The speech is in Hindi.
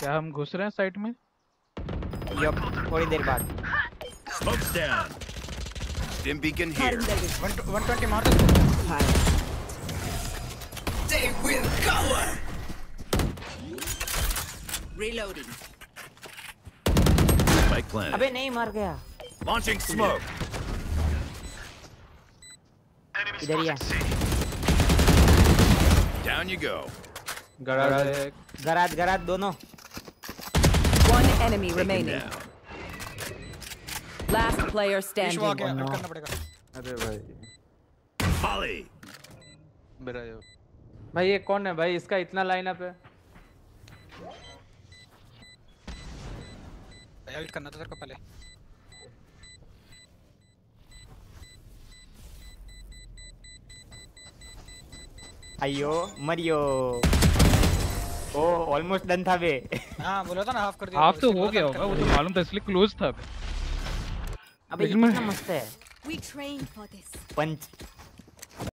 क्या हम घुस रहे हैं साइड में? थोड़ी देर बाद। Smoke's down. Stim beacon here. 120 मार दे। They will cover. Reloading. Spike planted. अबे नहीं मर गया। Launching smoke. इधर ही है। Down you go. गराज दोनों। One enemy remaining. Last player standing. करना पड़ेगा। अरे भाई। Holly. मेरा यो। भाई ये कौन है भाई? इसका इतना लाइनअप है। हेल्प करना था तेरे को पहले। अयो मरियो। ओ ऑलमोस्ट डन था बे। हाँ बोला था ना हाफ कर दिया। हाफ तो हो गया होगा, वो तो मालूम था इसलिए क्लोज था। अबे कितना मस्त है। We trained for this. Punch